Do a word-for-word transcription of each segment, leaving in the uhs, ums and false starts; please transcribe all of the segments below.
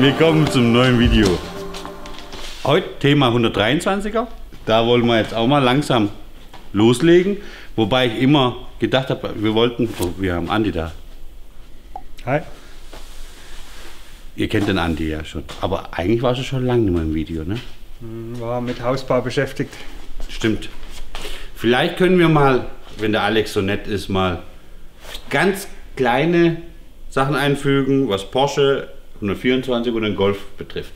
Willkommen zum neuen Video. Heute Thema hundertdreiundzwanziger. Da wollen wir jetzt auch mal langsam loslegen. Wobei ich immer gedacht habe, wir wollten... Oh, wir haben Andi da. Hi. Ihr kennt den Andi ja schon. Aber eigentlich warst du schon lange nicht mehr im Video, ne? War mit Hausbau beschäftigt. Stimmt. Vielleicht können wir mal, wenn der Alex so nett ist, mal ganz kleine Sachen einfügen, was Porsche hundertvierundzwanzig und den Golf betrifft.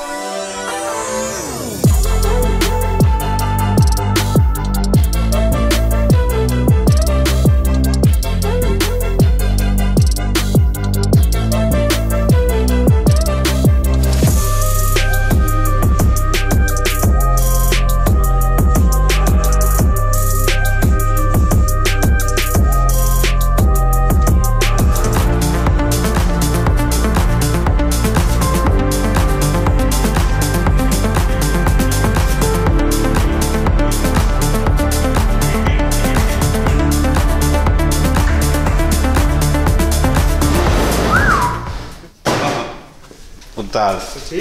Das.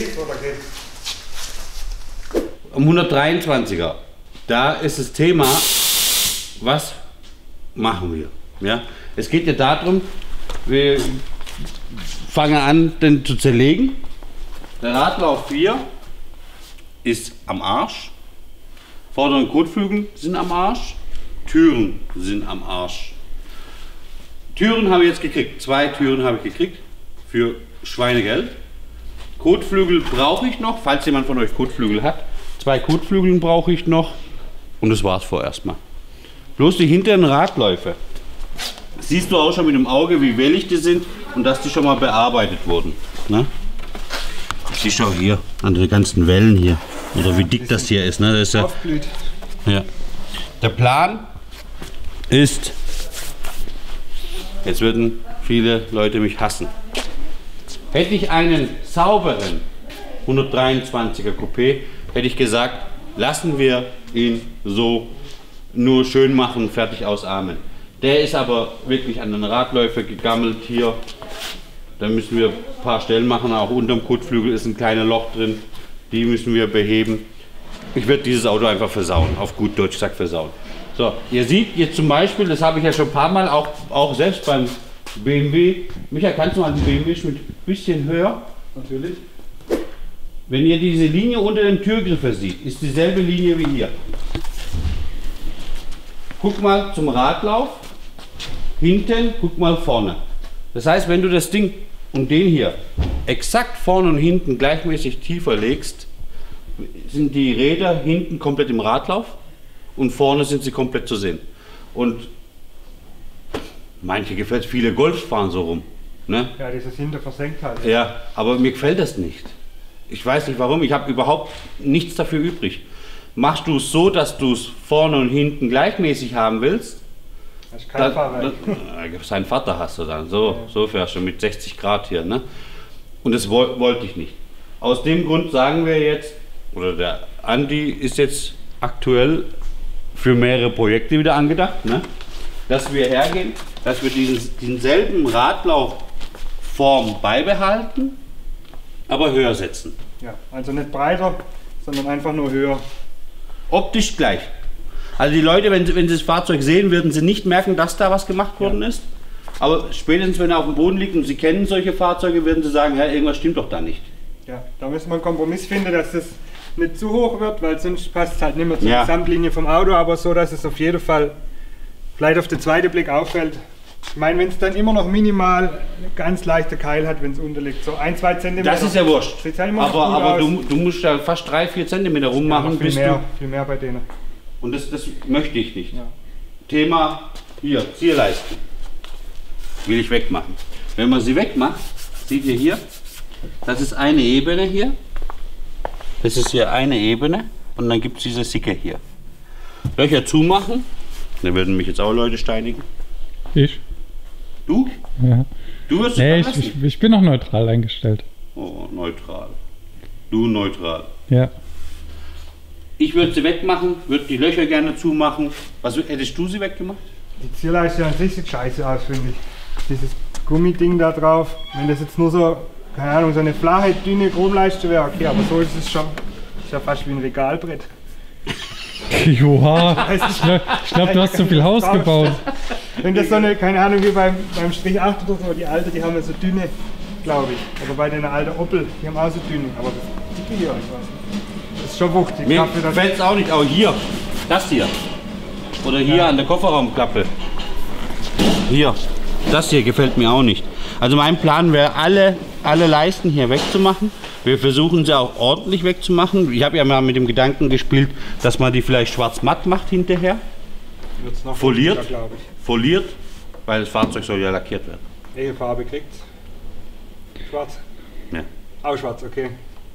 Am hundertdreiundzwanziger, da ist das Thema, was machen wir? Ja? Es geht ja darum, wir fangen an, den zu zerlegen. Der Radlauf vier ist am Arsch, vorderen Kotflügel sind am Arsch, Türen sind am Arsch. Türen habe ich jetzt gekriegt, zwei Türen habe ich gekriegt für Schweinegeld. Kotflügel brauche ich noch, falls jemand von euch Kotflügel hat. Zwei Kotflügeln brauche ich noch und das war's vorerst mal. Bloß die hinteren Radläufe. Siehst du auch schon mit dem Auge, wie wellig die sind und dass die schon mal bearbeitet wurden. Ne? Siehst du auch hier an den ganzen Wellen hier. Oder wie dick das hier ist. Ne? Das ist ja, ja. Der Plan ist, jetzt würden viele Leute mich hassen. Hätte ich einen sauberen hundertdreiundzwanziger Coupé, hätte ich gesagt, lassen wir ihn so nur schön machen, fertig ausarmen. Der ist aber wirklich an den Radläufer gegammelt hier. Da müssen wir ein paar Stellen machen, auch unterm Kotflügel ist ein kleines Loch drin. Die müssen wir beheben. Ich werde dieses Auto einfach versauen, auf gut Deutsch gesagt versauen. So, ihr seht jetzt zum Beispiel, das habe ich ja schon ein paar Mal, auch, auch selbst beim B M W. Michael, kannst du mal den B M W mit ein bisschen höher? Natürlich. Wenn ihr diese Linie unter dem Türgriffer seht, ist dieselbe Linie wie hier. Guck mal zum Radlauf, hinten, guck mal vorne. Das heißt, wenn du das Ding und den hier exakt vorne und hinten gleichmäßig tiefer legst, sind die Räder hinten komplett im Radlauf und vorne sind sie komplett zu sehen. Und manche gefällt, viele Golfs fahren so rum. Ne? Ja, dieses hinter versenkt halt. Ja, aber mir gefällt das nicht. Ich weiß nicht warum, ich habe überhaupt nichts dafür übrig. Machst du es so, dass du es vorne und hinten gleichmäßig haben willst? Das ist kein Fahrer. Sein Vater hast du dann, so, ja. So fährst du mit sechzig Grad hier. Ne? Und das wo, wollte ich nicht. Aus dem Grund sagen wir jetzt, oder der Andi ist jetzt aktuell für mehrere Projekte wieder angedacht, ne? Dass wir hergehen, dass wir diesen, denselben Radlaufform beibehalten, aber höher setzen. Ja, also nicht breiter, sondern einfach nur höher. Optisch gleich. Also die Leute, wenn, wenn sie das Fahrzeug sehen, würden sie nicht merken, dass da was gemacht worden ja. ist. Aber spätestens, wenn er auf dem Boden liegt und sie kennen solche Fahrzeuge, würden sie sagen, ja, irgendwas stimmt doch da nicht. Ja, da müssen wir einen Kompromiss finden, dass das nicht zu hoch wird, weil sonst passt es halt nicht mehr zur ja. Gesamtlinie vom Auto, aber so, dass es auf jeden Fall vielleicht auf den zweiten Blick auffällt. Ich meine, wenn es dann immer noch minimal ganz leichte Keil hat, wenn es unterliegt, so ein, zwei Zentimeter. Das ist ja wurscht. Halt aber aber du, du musst da fast drei, vier Zentimeter rummachen. Ja, viel, bis mehr, du, viel mehr bei denen. Und das, das möchte ich nicht. Ja. Thema hier, Zierleisten. Will ich wegmachen. Wenn man sie wegmacht, seht ihr hier, das ist eine Ebene hier. Das ist hier eine Ebene und dann gibt es diese Sicke hier. Löcher zumachen. Da würden mich jetzt auch Leute steinigen. Ich? Du? Ja. Du wirst nee, ich, ich, ich bin noch neutral eingestellt. Oh, neutral. Du neutral. Ja. Ich würde sie wegmachen, würde die Löcher gerne zumachen. Was hättest du sie weggemacht? Die Zierleiste an sich sieht scheiße aus, finde ich. Dieses Gummiding da drauf, wenn das jetzt nur so keine Ahnung, so eine flache, dünne Chromleiste wäre okay, aber so ist es schon. Ist ja fast wie ein Regalbrett. Joa, ich glaube, glaub, du hast zu viel Haus gebaut. Wenn das so eine, keine Ahnung, wie beim, beim Strich acht oder so, die alte, die haben ja so dünne, glaube ich. Oder bei den alten Opel, die haben auch so dünne. Aber das dicke hier, ich weiß nicht. Das ist schon wuchtig. Mir gefällt es auch nicht, aber hier, das hier. Oder hier ja. An der Kofferraumklappe. Hier, das hier gefällt mir auch nicht. Also mein Plan wäre, alle, alle Leisten hier wegzumachen. Wir versuchen sie auch ordentlich wegzumachen. Ich habe ja mal mit dem Gedanken gespielt, dass man die vielleicht schwarz-matt macht hinterher. Wird's noch foliert, ich. foliert, weil das Fahrzeug soll ja lackiert werden. Welche Farbe kriegt's? Schwarz? Ja. Auch schwarz, okay.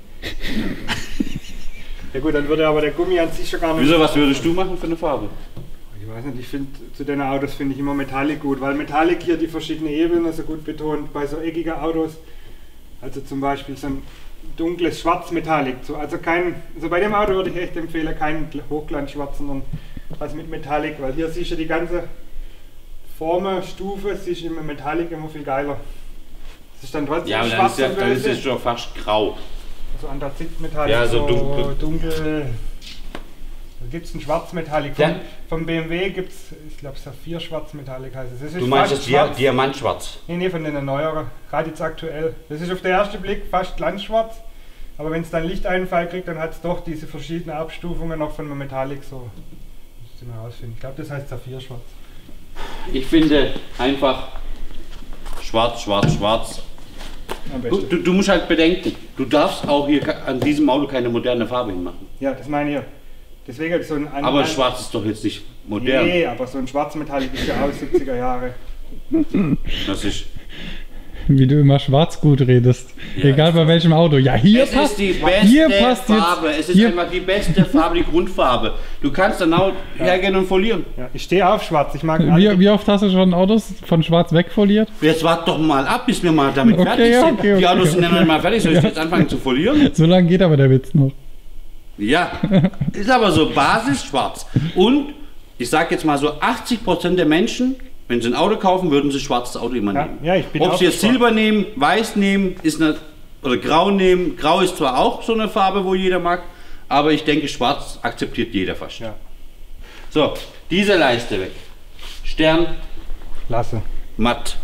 Ja gut, dann würde aber der Gummi an sich schon gar nicht... Wieso, was würdest du machen für eine Farbe? Ich weiß nicht, ich finde zu den Autos finde ich immer Metallic gut, weil Metallic hier die verschiedenen Ebenen so gut betont bei so eckigen Autos. Also zum Beispiel so ein dunkles Schwarz-Metallic. So, also kein, also bei dem Auto würde ich echt empfehlen, keinen Hochglanzschwarz, sondern was mit Metallic, weil hier siehst du die ganze Formenstufe, siehst du immer Metallic immer viel geiler. Das ist dann trotzdem ja, schwarz. Ja, dann ist es schon fast grau. Also Anthrazit-Metallic, ja, so, so dunkel. dunkel. Da gibt es ein Schwarzmetallic. Vom, ja. vom B M W gibt es, ich glaube, Saphir Schwarzmetallic heißt es. Das ist du meinst das Dia Diamantschwarz? Nee, nee, von den neueren. Gerade jetzt aktuell. Das ist auf den ersten Blick fast glanzschwarz. Aber wenn es dann Lichteinfall kriegt, dann hat es doch diese verschiedenen Abstufungen noch von dem Metallic so. Müsste man rausfinden. Ich glaube, das heißt Saphir Schwarz. Ich finde einfach schwarz, schwarz, schwarz. Du, du, du musst halt bedenken, du darfst auch hier an diesem Auto keine moderne Farbe hinmachen. Ja, das meine ich. Deswegen so ein aber ein schwarz ist doch jetzt nicht modern. Nee, aber so ein Schwarzmetallic ist ja aus siebziger Jahre. Das ist... Wie du immer schwarz gut redest. Ja, egal bei welchem Auto. Ja, hier es passt ist die beste hier passt Farbe. Jetzt, es ist hier. einfach die beste Farbe, die Grundfarbe. Du kannst dann auch ja. hergehen und folieren. Ja, ich stehe auf schwarz. Ich mag wie, wie oft hast du schon Autos von schwarz wegfoliert? Jetzt wart doch mal ab, bis wir mal damit okay, fertig sind. Okay, okay, die Autos okay, sind okay. ja noch mal fertig. Soll ich jetzt anfangen zu folieren? So lange geht aber der Witz noch. Ja, ist aber so Basis schwarz. Und ich sage jetzt mal so, achtzig Prozent der Menschen, wenn sie ein Auto kaufen, würden sie schwarzes Auto immer ja, nehmen. Ja, ich bin Ob sie jetzt schwarz. Silber nehmen, weiß nehmen, ist eine, oder grau nehmen. Grau ist zwar auch so eine Farbe, wo jeder mag, aber ich denke, schwarz akzeptiert jeder fast. Ja. So, diese Leiste weg. Stern. Klasse. Matt.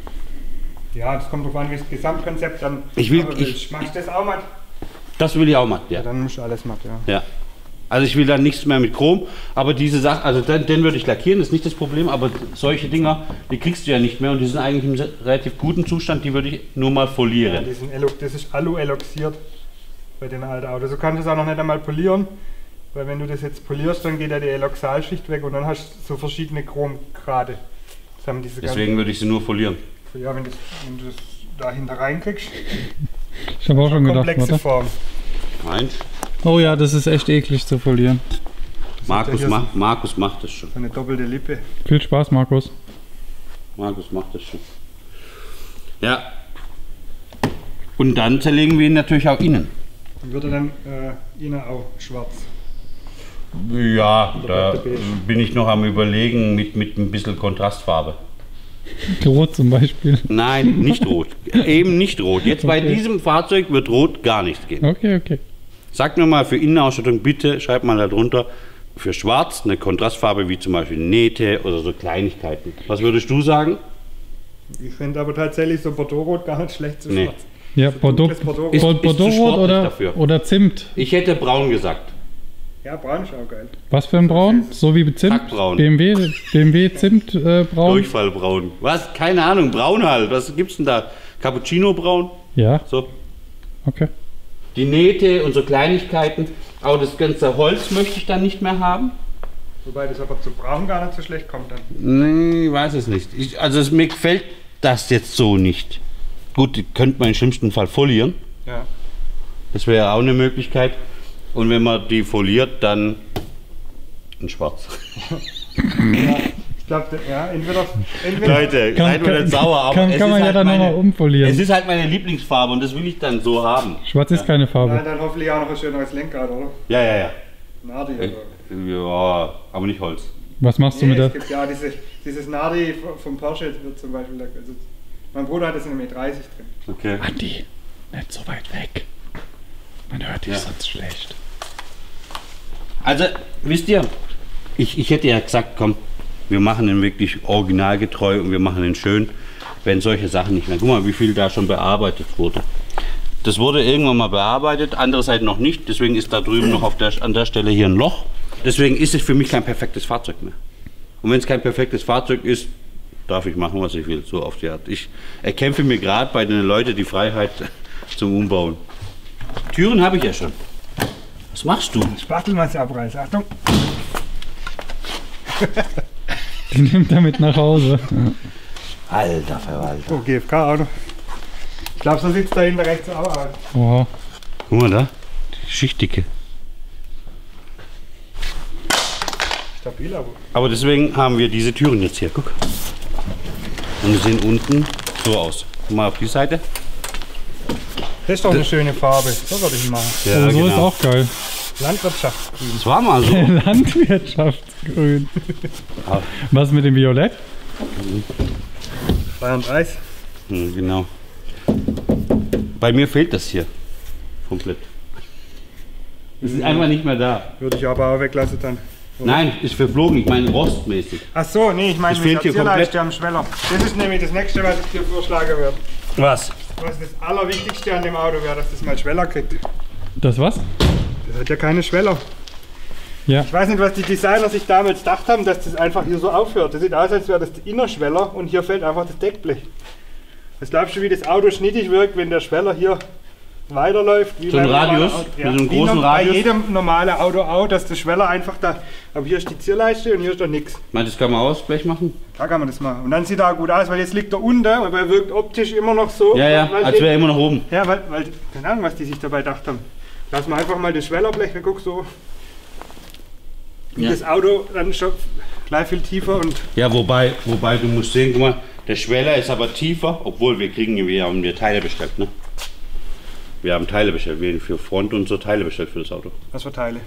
Ja, das kommt drauf an, wie das Gesamtkonzept dann. Ich will, ich, machst du das auch matt? Das will ich auch matt, ja. Ja, dann musst du alles matt, ja. Ja. Also ich will dann nichts mehr mit Chrom, aber diese Sache, also den, den würde ich lackieren, das ist nicht das Problem, aber solche Dinger, die kriegst du ja nicht mehr und die sind eigentlich im relativ guten Zustand, die würde ich nur mal folieren. Ja, die sind das ist Alu-eloxiert bei den alten Autos. Du kannst es auch noch nicht einmal polieren, weil wenn du das jetzt polierst, dann geht ja die Eloxalschicht weg und dann hast du so verschiedene Chromgrade. Das haben diese Deswegen würde ich sie nur folieren. Ja, wenn, das, wenn du das da hinter reinkriegst. Ich habe auch schon gedacht, komplexe Form. Meins? Oh ja, das ist echt eklig zu folieren. Markus, ja ma so Markus macht das schon. So eine doppelte Lippe. Viel Spaß, Markus. Markus macht das schon. Ja. Und dann zerlegen wir ihn natürlich auch innen. Und würde dann äh, innen auch schwarz. Ja, da bin ich noch am Überlegen mit, mit ein bisschen Kontrastfarbe. Rot zum Beispiel. Nein, nicht rot. Eben nicht rot. Jetzt okay. Bei diesem Fahrzeug wird rot gar nichts gehen. Okay, okay. Sagt mir mal für Innenausstattung, bitte schreibt mal da drunter für schwarz eine Kontrastfarbe wie zum Beispiel Nähte oder so Kleinigkeiten. Was würdest du sagen? Ich finde aber tatsächlich so Bordeaux-Rot gar nicht schlecht zu nee. schwarz. Ja, so Bordeaux, Bordeaux ist, Bordeaux-Rot oder, oder Zimt? Ich hätte braun gesagt. Ja, braun ist auch geil. Was für ein Braun? So wie Zimt? Kackbraun. B M W, B M W Zimt äh, braun? Durchfallbraun. Was? Keine Ahnung, braun halt. Was gibt's denn da? Cappuccino braun? Ja. So. Okay. Die Nähte und so Kleinigkeiten. Aber das ganze Holz möchte ich dann nicht mehr haben. Wobei das aber zu braun gar nicht so schlecht kommt dann. Nee, ich weiß es nicht. Ich, also es, mir gefällt das jetzt so nicht. Gut, die könnte man im schlimmsten Fall folieren. Ja. Das wäre auch eine Möglichkeit. Und wenn man die foliert, dann in schwarz. Ja, ich glaube, ja, entweder, entweder... Leute, seid mir nicht sauer, aber kann, es kann ist man halt ja dann meine, nochmal umfolieren. Es ist halt meine Lieblingsfarbe und das will ich dann so haben. Schwarz ist ja. keine Farbe. Nein, dann hoffentlich auch noch ein schöneres Lenkrad, oder? Ja, ja, ja. Nardi oder? Ja, aber nicht Holz. Was machst du nee, mit der? Es gibt ja diese, dieses Nardi vom Porsche wird zum Beispiel, also mein Bruder hat das in einem E dreißig drin. Okay. Andi. Nicht so weit weg. Man hört dich Ja. sonst schlecht. Also, wisst ihr, ich, ich hätte ja gesagt, komm, wir machen den wirklich originalgetreu und wir machen den schön, wenn solche Sachen nicht mehr. Guck mal, wie viel da schon bearbeitet wurde. Das wurde irgendwann mal bearbeitet, andererseits noch nicht. Deswegen ist da drüben noch auf der, an der Stelle hier ein Loch. Deswegen ist es für mich kein perfektes Fahrzeug mehr. Und wenn es kein perfektes Fahrzeug ist, darf ich machen, was ich will, so auf die Art. Ich erkämpfe mir gerade bei den Leuten die Freiheit zum Umbauen. Türen habe ich ja schon. Was machst du? Spachtelmasse abreißen. Achtung. Die nimmt er mit nach Hause. Alter Verwalter. Oh, G F K-Auto. Ich glaube, so sieht es da hinten rechts auch aus. Oha. Guck mal da, die Schichtdicke. Stabil, aber. Aber deswegen haben wir diese Türen jetzt hier, guck. Und die sehen unten so aus. Guck mal auf die Seite. Das ist doch eine schöne Farbe. So würde ich ihn machen. Oh, so ist auch geil. Landwirtschaftsgrün. Das war mal so. Landwirtschaftsgrün. Ah. Was mit dem Violett? Feuer und Eis. Hm, genau. Bei mir fehlt das hier komplett. Es ist einfach nicht mehr da. Würde ich aber auch weglassen dann. Nein, ist verflogen, ich meine rostmäßig. Ach so, nee, ich meine Das mit fehlt hier der komplett. Zierleiste am Schweller. Das ist nämlich das nächste, was ich dir vorschlagen werde. Was? Was das Allerwichtigste an dem Auto wäre, dass das mal Schweller kriegt. Das was? Das hat ja keine Schweller. Ja. Ich weiß nicht, was die Designer sich damals gedacht haben, dass das einfach hier so aufhört. Das sieht aus, als wäre das der Innerschweller und hier fällt einfach das Deckblech. Was glaubst du, wie das Auto schnittig wirkt, wenn der Schweller hier weiterläuft? Wie So ein beim Radius? normalen Auto. Mit so einem wie großen noch Radius? Bei jedem normalen Auto auch, dass der Schweller einfach da. Aber hier ist die Zierleiste und hier ist doch nichts. Meinst du, das kann man Ausblech machen? Da kann man das machen. Und dann sieht er auch gut aus, weil jetzt liegt er unten, aber er wirkt optisch immer noch so. Ja, ja, weil als wäre er immer noch oben. Ja, weil, weil, keine Ahnung, was die sich dabei gedacht haben. Lass mal einfach mal das Schwellerblech, wir gucken so, wie Ja. das Auto dann schon gleich viel tiefer und Ja, wobei, wobei du musst sehen, guck mal, der Schweller ist aber tiefer, obwohl wir kriegen, wir haben wir Teile bestellt, ne? Wir haben Teile bestellt, wir haben für Front und so Teile bestellt für das Auto. was für Teile.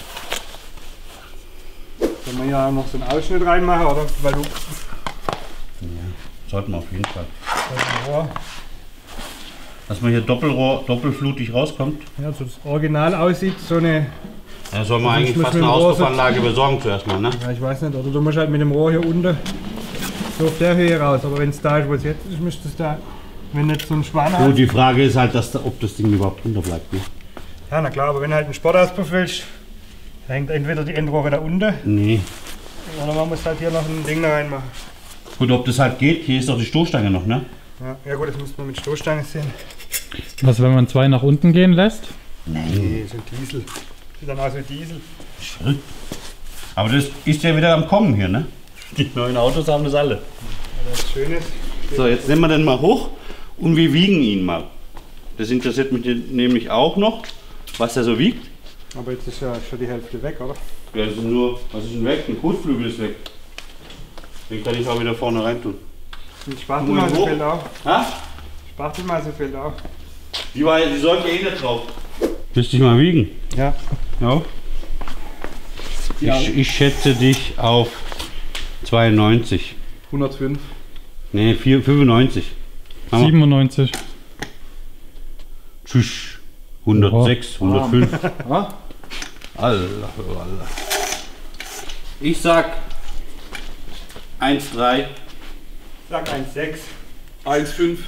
Können wir ja noch so einen Ausschnitt reinmachen, oder? Weil du. Sollten wir auf jeden Fall. Ja, Dass man hier Doppelrohr, doppelflutig rauskommt. ja, so das Original aussieht, so eine. Da soll man Also ich eigentlich muss fast mit eine dem Rohr so- Auspuffanlage besorgen zuerst mal, ne? Ja, ich weiß nicht, oder du musst halt mit dem Rohr hier unten so auf der Höhe raus. Aber wenn es da ist, wo es jetzt ist, müsste es da. Wenn nicht so ein Schwan Gut, hat. die Frage ist halt, dass, da- ob das Ding überhaupt drunter bleibt, ne? Ja, na klar, aber wenn du halt einen Sportauspuff willst, da hängt entweder die Endrohre da unten Nee. oder man muss halt hier noch ein Ding da reinmachen. Gut, ob das halt geht, hier ist doch die Stoßstange noch, ne? Ja, ja gut, das muss man mit Stoßstange sehen. Was, wenn man zwei nach unten gehen lässt? Nee, so ein Diesel. Sieht dann aus wie Diesel. Verrückt. Aber das ist ja wieder am Kommen hier, ne? Die neuen Autos haben das alle. Ja, das Schöne ist, So, jetzt nehmen wir den mal hoch und wir wiegen ihn mal. Das interessiert mich nämlich auch noch, was er so wiegt. aber jetzt ist ja schon die Hälfte weg, oder? Ja, das ist nur, was ist denn weg? Ein Kotflügel ist weg. Den kann ich auch wieder vorne rein tun. Und die Spachtelmasse hoch. fehlt auch. Ha? Spachtelmasse fehlt auch. Die, war, die sollte eh nicht drauf. Willst du dich mal wiegen? Ja. Ja. Ja. Ich, ich schätze dich auf zweiundneunzig. hundertfünf. Nee, vier, fünfundneunzig. Hammer. siebenundneunzig. Tschüss. hundertsechs, hundertfünf. Ja? Allah, Allah. Ich sag eins Komma drei. Sag eins Komma sechs. eins Komma fünf.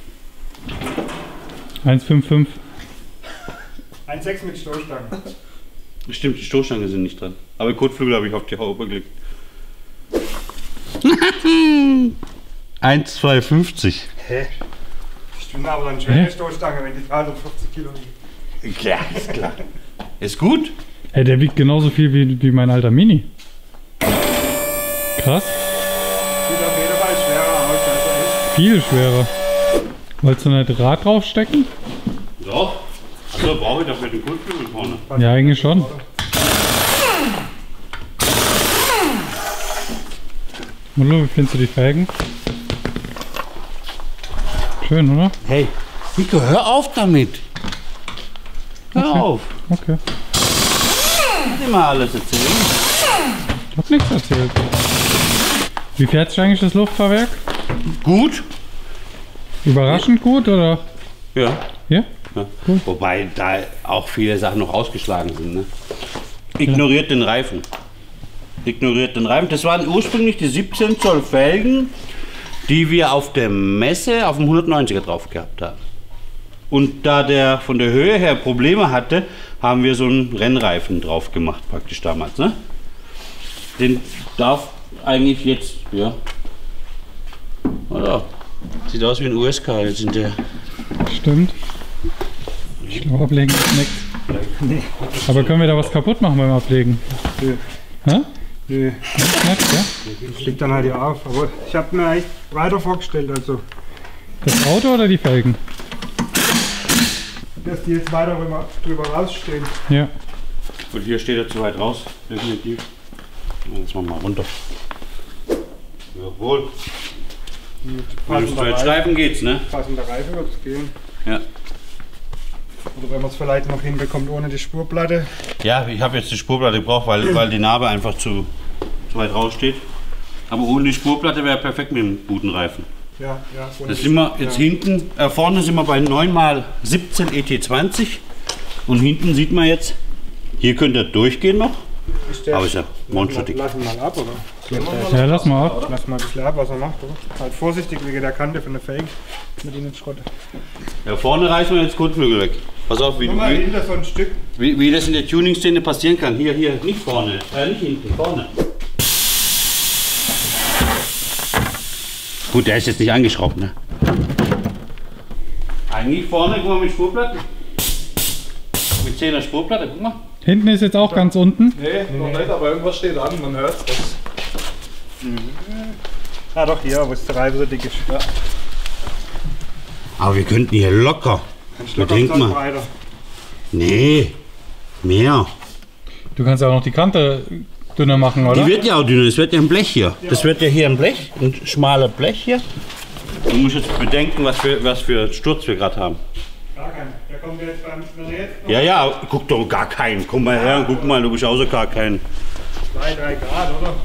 eins Komma fünfundfünfzig. eins Komma sechs mit Stoßstangen. Stimmt, die Stoßstange sind nicht dran. Aber den Kotflügel habe ich auf die Haube gelegt. eins Komma zweiundfünfzig. Hä? Stimmt, aber dann schwere Stoßstange, wenn die dreihundertvierzig Kilo wiegt. Klar, ist klar. Ist gut? Ey, der wiegt genauso viel wie, wie mein alter Mini. Krass. Sieht auf jeden Fall schwerer aus, also echt. Viel schwerer. Wolltest du nicht Rad draufstecken? Doch. Also brauche ich dafür den Kotflügel vorne. Ja, eigentlich schon. Hallo, wie findest du die Felgen? Schön, oder? Hey, Nico, hör auf damit. Hör Okay. auf. Okay. Nicht immer alles erzählen. Ich hab nichts erzählt. Wie fährt sich eigentlich das Luftfahrwerk? Gut. Überraschend gut oder? Ja. Ja? ja. Wobei da auch viele Sachen noch ausgeschlagen sind. Ne? Ignoriert den Reifen. Ignoriert den Reifen. Das waren ursprünglich die siebzehn Zoll Felgen, die wir auf der Messe auf dem hundertneunziger drauf gehabt haben. Und da der von der Höhe her Probleme hatte, haben wir so einen Rennreifen drauf gemacht, praktisch damals. Ne? Den darf eigentlich jetzt, ja. Oder? Sieht aus wie ein U S K jetzt in der. Stimmt. Ich glaube, ablegen ist nichts. Nee. Aber können wir da was kaputt machen beim Ablegen? Nö. Hä? Nö. Nicht, ja? Das fliegt dann halt hier auf. Aber ich habe mir echt breiter vorgestellt. Also, Das Auto oder die Felgen? dass die jetzt weiter drüber, drüber rausstehen. Ja. Und hier steht er zu weit raus, definitiv. Jetzt machen wir mal runter. Jawohl. Mit dem Passender Reifen, Streifen geht's, ne? passender Reifen wird es gehen. Ja. Oder wenn man es vielleicht noch hinbekommt ohne die Spurplatte. Ja, ich habe jetzt die Spurplatte gebraucht, weil, weil die Narbe einfach zu, zu weit raus steht. Aber ohne die Spurplatte wäre perfekt mit dem guten Reifen. Ja, ja. ohne Das die- sind wir jetzt ja. hinten, äh, vorne sind wir bei neun mal siebzehn E T zwanzig und hinten sieht man jetzt, hier könnte er durchgehen noch, Ist der- aber ist ja monsterdick. Lassen wir mal ab, oder? Ja, lass mal ab. Lass mal ein bisschen ab, was er macht, oder? Halt vorsichtig wegen der Kante von der Felge, mit ihnen Schrotte. Ja, vorne reißen wir jetzt Kotflügel weg. Pass auf, wie, Nur mal wie, hinter so ein Stück. wie, wie das in der Tuning-Szene passieren kann. Hier, hier, nicht vorne, äh, nicht hinten, vorne. Gut, der ist jetzt nicht angeschraubt, ne? Eigentlich vorne, guck mal, mit Spurplatte. Mit zehner Spurplatte, guck mal. Hinten ist jetzt auch ganz unten. Nee, noch nicht, aber irgendwas steht an, man hört es. Ah doch, hier, wo es der Reifen so dick ist. Ja. Aber wir könnten hier locker. Ein Ja, Stück denk Abstand mal. breiter. Nee, mehr. Du kannst ja auch noch die Kante dünner machen, oder? Die wird ja auch dünner, das wird ja ein Blech hier. Das wird ja hier ein Blech, ein schmaler Blech hier. Du musst jetzt bedenken, was für, was für Sturz wir gerade haben. Gar kein. Der kommt jetzt beim, wenn er jetzt noch Ja, ja, guck doch gar keinen. Komm mal her und guck mal, du bist außer gar keinen. zwei, drei Grad, oder?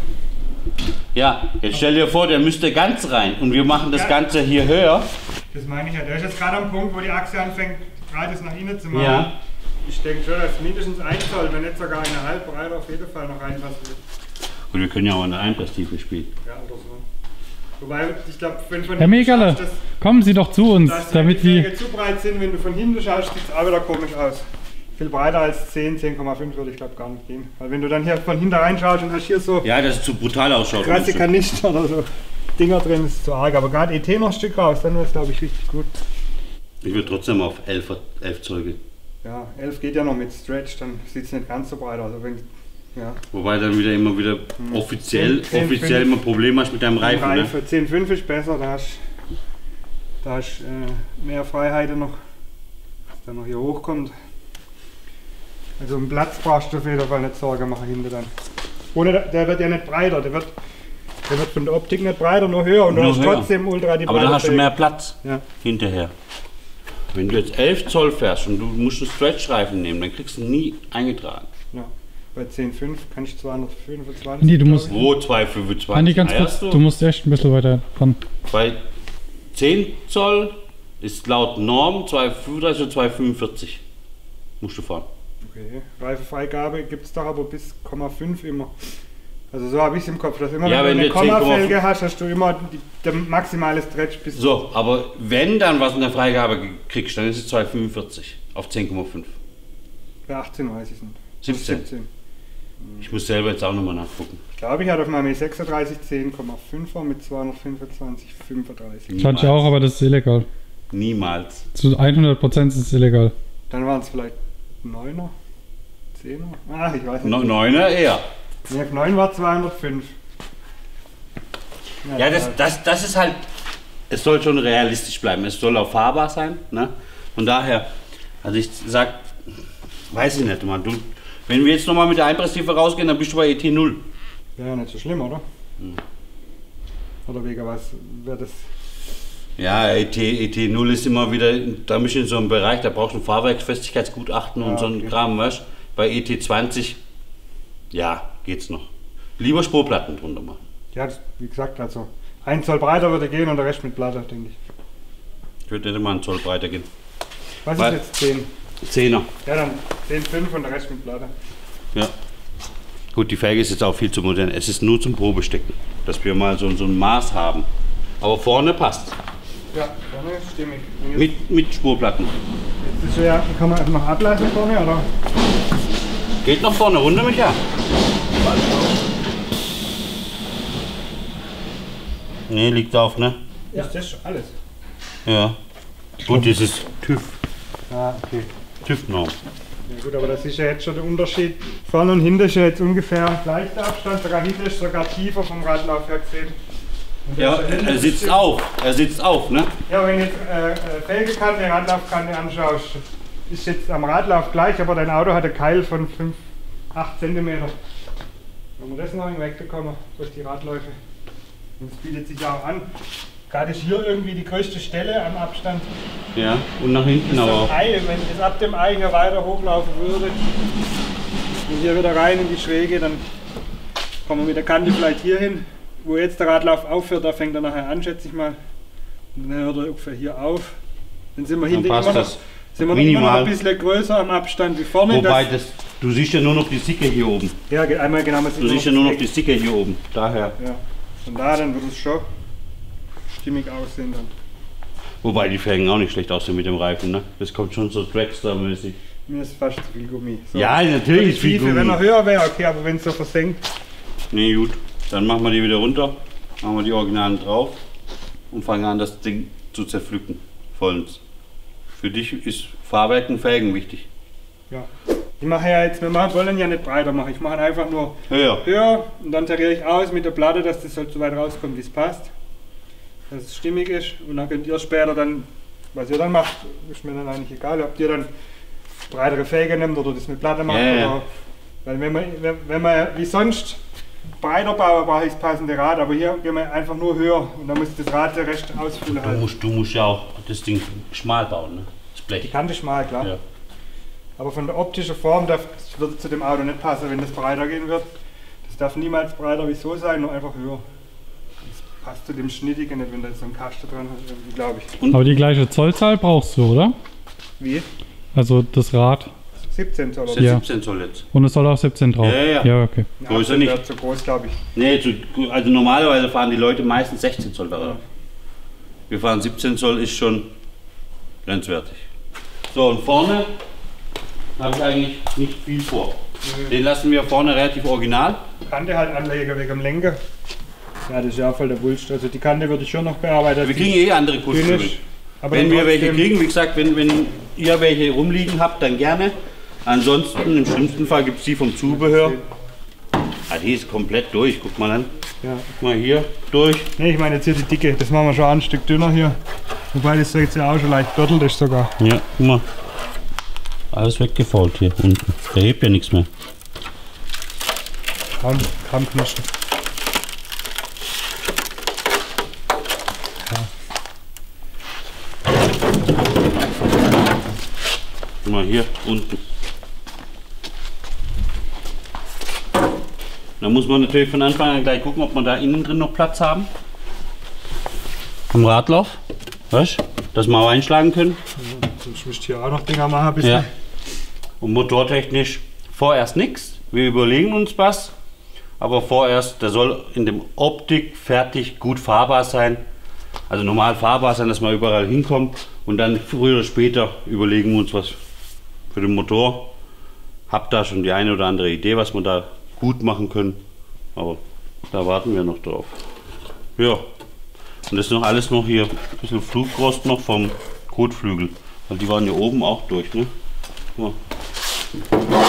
Ja, jetzt stell dir vor, der müsste ganz rein und wir machen das Ja. Ganze hier höher. Das meine ich ja. Der ist jetzt gerade am Punkt, wo die Achse anfängt, breites nach innen zu machen. Ja. Ich denke schon, dass mindestens ein Zoll, wenn nicht sogar eine halbe Breite auf jeden Fall noch reinpassen wird. Und wir können ja auch in der Einpresstiefe spielen. Ja, oder so. Wobei, ich glaube, wenn von Herr Megale, schaust, dass, kommen Sie doch zu uns, dass damit wenn die die... Felge zu breit sind, wenn du von hinten schaust, sieht es auch wieder komisch aus. Viel breiter als zehn, zehn Komma fünf würde ich glaube gar nicht gehen. Weil wenn du dann hier von hinten reinschaust und hast hier so Ja, dass es zu brutal ausschaut. krasse Kanister oder so Dinger drin, ist zu arg. Aber gerade E T noch ein Stück raus, dann wäre es glaube ich richtig gut. Ich würde trotzdem auf elf, elf Zoll gehen. Ja, elf geht ja noch mit Stretch, dann sieht es nicht ganz so breit aus. Aber wenn, ja, Wobei dann wieder immer wieder offiziell, zehn, offiziell fünf. immer Probleme hast mit deinem Reifen. Ne? Reife zehn Komma fünf ist besser, da hast da hast, äh, mehr Freiheiten noch, dass der noch hier hochkommt. Also um Platz brauchst du auf jeden Fall nicht Sorge machen hinter dann. Ohne, der wird ja nicht breiter, der wird, der wird von der Optik nicht breiter, nur höher und du Nur hast höher. trotzdem ultra die Aber dann breite hast du Felge. mehr Platz Ja. hinterher. Wenn du jetzt elf Zoll fährst und du musst einen Stretch-Reifen nehmen, dann kriegst du nie eingetragen. Ja. Bei zehn Komma fünf kann ich zweihundertfünfundzwanzig. Nee, du musst... Wo zwei Komma fünfundzwanzig? Andi, ganz kurz, Eierst du? du musst echt ein bisschen weiter dran. Bei zehn Zoll ist laut Norm zwei Komma fünfunddreißig oder zwei Komma fünfundvierzig. Musst du fahren. Okay. Reifefreigabe gibt es doch aber bis Komma fünf immer. Also so habe ich es im Kopf, dass immer Ja, wenn wenn du du eine zehn Komma fünf Kommafelge hast, hast du immer die, der maximale Stretch bis So, aber wenn dann was in der Freigabe kriegst, dann ist es zwei Komma fünfundvierzig auf zehn Komma fünf. bei achtzehn weiß ich es nicht. siebzehn. Ich muss selber jetzt auch nochmal nachgucken. Ich glaube, ich hatte auf meinem E sechsunddreißig zehn Komma fünfer mit zweihundertfünfundzwanzig fünfunddreißig. Fand ich auch, aber das ist illegal. Niemals. Zu hundert Prozent ist es illegal. Dann waren es vielleicht neuner, zehner? Ah, ich weiß nicht. No, Neuner eher. Nee, auf neun war zweihundertfünf. Ja, das, das, das ist halt, es soll schon realistisch bleiben. Es soll auch fahrbar sein. Ne? Von daher, also ich sag, weiß ich nicht, man, du, wenn wir jetzt nochmal mit der Einpresstiefe rausgehen, dann bist du bei E T null. Ja, nicht so schlimm, oder? Hm. Oder wegen was wäre das? Ja, E T, E T null ist immer wieder, da bist du in so einem Bereich, da brauchst du ein Fahrwerksfestigkeitsgutachten und Ja, so ein okay. Kram, weißt du? Bei E T zwanzig, ja, geht's noch. Lieber Spurplatten drunter machen. Ja, das, wie gesagt, also ein Zoll breiter würde gehen und der Rest mit Platte, denke ich. Ich würde nicht mal einen Zoll breiter gehen. Was Weil- ist jetzt zehn? Zehner. Ja, dann zehn Komma fünf und der Rest mit Platte. Ja. Gut, die Felge ist jetzt auch viel zu modern. Es ist nur zum Probestecken, dass wir mal so, so ein Maß haben. Aber vorne passt. Ja, vorne ist stimmig. Und Jetzt, Mit, mit Spurplatten. jetzt ist ja, kann man noch ablassen vorne, oder? Geht noch vorne runter, Micha? Nee, liegt auf, ne? Ja. Ist das schon alles? Ja. Gut, das ist TÜV. Ah, okay. TÜV-Norm. Ja gut, aber das ist ja jetzt schon der Unterschied. Vorne und hinten ist ja jetzt ungefähr gleich der Abstand, sogar hinten ist sogar tiefer vom Radlauf her gesehen. Und Ja, das da hinten er sitzt ist- auf. Er sitzt auf, ne? Ja, wenn du jetzt äh, äh, Felgenkante, Radlaufkante anschaust, ist jetzt am Radlauf gleich, aber dein Auto hat einen Keil von fünf, acht Zentimeter. Wenn wir das noch wegbekommen durch die Radläufe. Und das bietet sich auch an. Gerade ist hier irgendwie die größte Stelle am Abstand. Ja, und nach hinten Das aber auch. Ei, wenn das ab dem Ei hier weiter hochlaufen würde und hier wieder rein in die Schräge, dann kommen wir mit der Kante vielleicht hier hin, wo jetzt der Radlauf aufhört, da fängt er nachher an, schätze ich mal. Und dann hört er ungefähr hier auf. Dann sind wir Dann hinten passt immer noch, das. sind wir immer noch Minimal. ein bisschen größer am Abstand wie vorne. Wobei, das, das, du siehst ja nur noch die Sicke hier oben. ja, ge- einmal genau, man sieht Du siehst ja nur noch das die Sicke hier oben. Daher. Eck. Ja. Von da dann wird es schon stimmig aussehen dann. Wobei die Felgen auch nicht schlecht aussehen mit dem Reifen, ne? Das kommt schon so Dragster-mäßig. Mir ist fast zu viel Gummi. So. Ja, natürlich ist Die viel Tiefe, wenn er Gummi. höher wäre, okay, aber wenn es so versenkt. Nee, gut. Dann machen wir die wieder runter, machen wir die Originalen drauf und fangen an, das Ding zu zerpflücken. Vollends. Für dich ist Fahrwerk und Felgen wichtig. Ja. Ich mache ja jetzt, wir machen, wollen ja nicht breiter machen. Ich mache einfach nur Höher. höher und dann tariere ich aus mit der Platte, dass das halt so weit rauskommt, wie es passt. Dass es stimmig ist und dann könnt ihr später dann, was ihr dann macht, ist mir dann eigentlich egal, ob ihr dann breitere Felge nehmt oder das mit Platte macht. Ja, ja. Oder, weil wenn man, wenn, wenn man wie sonst breiter bauen, brauche ich das passende Rad, aber hier gehen wir einfach nur höher und dann muss das Rad der Rest ausfüllen Du halt. musst, du musst ja auch das Ding schmal bauen, ne? Das Die Blech. Kante schmal, klar. Ja. Aber von der optischen Form darf, das wird zu dem Auto nicht passen, wenn das breiter gehen wird. Das darf niemals breiter wie so sein, nur einfach höher. Das passt zu dem Schnittigen nicht, wenn da so ein Kasten dran hat, irgendwie, glaube ich. Aber die gleiche Zollzahl brauchst du, oder? Wie? Also das Rad. siebzehn Zoll Das oder ist Ja. siebzehn Zoll jetzt. Und es soll auch siebzehn drauf. Ja, ja. Ja, okay. Ja, Größer das nicht. wäre zu groß, glaube ich. Nee, zu, also normalerweise fahren die Leute meistens sechzehn Zoll darauf. Wir fahren siebzehn Zoll, ist schon grenzwertig. So, und vorne habe ich eigentlich nicht viel vor. Den lassen wir vorne relativ original. Kante halt anlegen wegen dem Lenker. Ja, das ist ja voll der Bullshit. Also die Kante würde ich schon noch bearbeiten. Wir kriegen eh andere dünn Kotflügel. ist. Aber Wenn dann wir welche trotzdem- kriegen, wie gesagt, wenn, wenn ihr welche rumliegen habt, dann gerne. Ansonsten, im schlimmsten Fall gibt es die vom Zubehör. Ah, die ist komplett durch, guck mal an. Ja. Guck mal hier, durch. Nee, ich meine jetzt hier die Dicke. Das machen wir schon ein Stück dünner hier. Wobei das jetzt ja auch schon leicht gürtelt ist sogar. Ja, guck mal. Alles weggefault hier unten. Da hebt ja nichts mehr. Kaum, kaum knirschen. Guck mal hier unten. Da muss man natürlich von Anfang an gleich gucken, ob wir da innen drin noch Platz haben. Am Radlauf. Weißt du? Dass wir auch einschlagen können. Sonst müsst ihr hier auch noch Dinger machen. Ein bisschen. Ja. Und motortechnisch vorerst nichts. Wir überlegen uns was. Aber vorerst, der soll in dem Optik fertig gut fahrbar sein. Also normal fahrbar sein, dass man überall hinkommt. Und dann früher oder später überlegen wir uns was für den Motor. Hab da schon die eine oder andere Idee, was wir da gut machen können. Aber da warten wir noch drauf. Ja. Und das ist noch alles noch hier, ein bisschen Flugrost noch vom Kotflügel. Weil die waren ja oben auch durch, ne? Guck mal.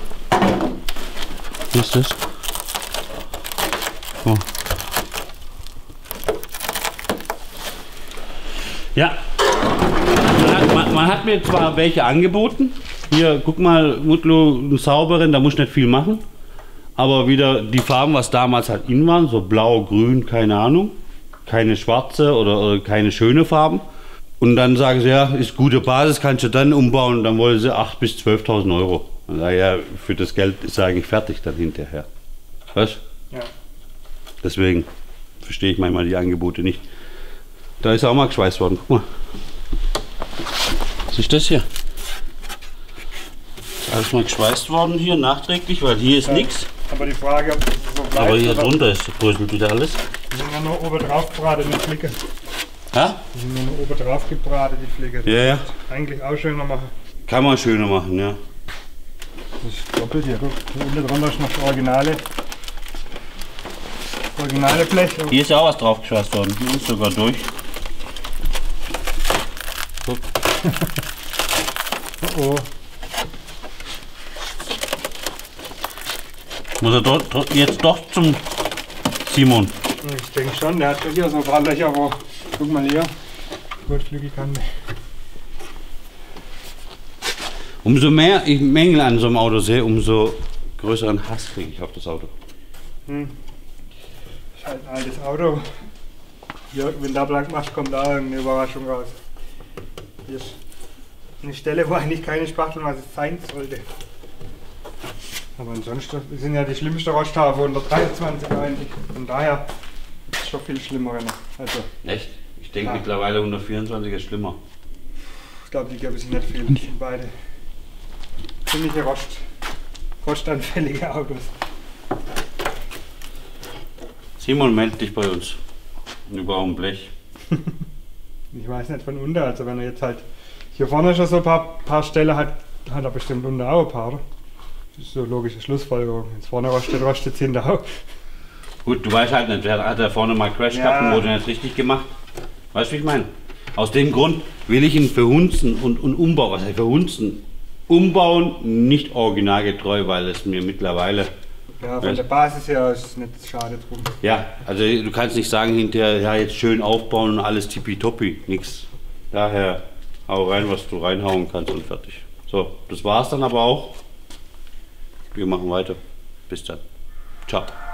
Was ist das? Oh. Ja. Man hat, man, man hat mir zwar welche angeboten. Hier, guck mal, Mutlu, einen sauberen, da muss nicht viel machen. Aber wieder die Farben, was damals halt in waren, so blau, grün, keine Ahnung. Keine schwarze oder, oder keine schöne Farben. Und dann sagen sie, ja, ist gute Basis, kannst du dann umbauen. Dann wollen sie achttausend bis zwölftausend Euro. Naja, für das Geld ist er eigentlich fertig dann hinterher. Weißt du? Ja. Deswegen verstehe ich manchmal die Angebote nicht. Da ist er auch mal geschweißt worden, guck mal. Was ist das hier? Ist alles mal geschweißt worden hier, nachträglich, weil hier ist Ja. nichts. Aber die Frage, ob das so bleibt. Aber hier oder- drunter ist bröselt wieder alles. Die sind ja nur oben drauf gebraten, die Flicke. Ja? Die sind ja nur oben drauf gebraten, die Flicke. Ja, ja. Eigentlich auch schöner machen. Kann man schöner machen, ja. Das ist doppelt hier. Guck, hier unten drunter ist noch das Originale. Das originale Blech. Hier ist ja auch was drauf geschweißt worden. Hier ist sogar durch. Guck. Oh, oh. Muss er dort, dort jetzt doch zum Simon. Ich denke schon, der hat hier so ein paar Löcher, aber guck mal hier. Gut, Flügelkante. Umso mehr ich Mängel an so einem Auto sehe, umso größeren Hass kriege ich auf das Auto. Hm. Ist halt ein altes Auto. Jörg, wenn du da blank machst, kommt da irgendeine Überraschung raus. Hier ist eine Stelle, wo eigentlich keine Spachtel was es sein sollte. Aber ansonsten sind ja die schlimmste Rosthafe unter dreiundzwanzig eigentlich. Von daher ist es schon viel schlimmer. Noch. Also, Echt? Ich denke Ja. mittlerweile hundertvierundzwanzig ist schlimmer. ich glaube, die geben sich nicht viel. Das sind beide ziemliche Rost, rostanfällige Autos. Simon, meld dich bei uns. Über ein Blech. Ich weiß nicht von unten, also wenn er jetzt halt hier vorne schon so ein paar, paar Stellen hat, hat er bestimmt unten auch ein paar, oder? Das ist so eine logische Schlussfolgerung. Wenn es vorne rostet, rostet es hinten auch. Gut, du weißt halt nicht, wer hat da vorne mal Crash Ja. gehabt und wurde nicht richtig gemacht. Weißt du, wie ich meine? Aus dem Grund will ich ihn verhunzen und, und umbauen. Was heißt verhunzen? Umbauen, nicht originalgetreu, weil es mir mittlerweile. Ja, von Ja. der Basis her ist es nicht schade drum. Ja, also du kannst nicht sagen hinterher, ja, jetzt schön aufbauen und alles tippitoppi. Nix. Daher hau rein, was du reinhauen kannst und fertig. So, das war's dann aber auch. Wir machen weiter. Bis dann. Ciao.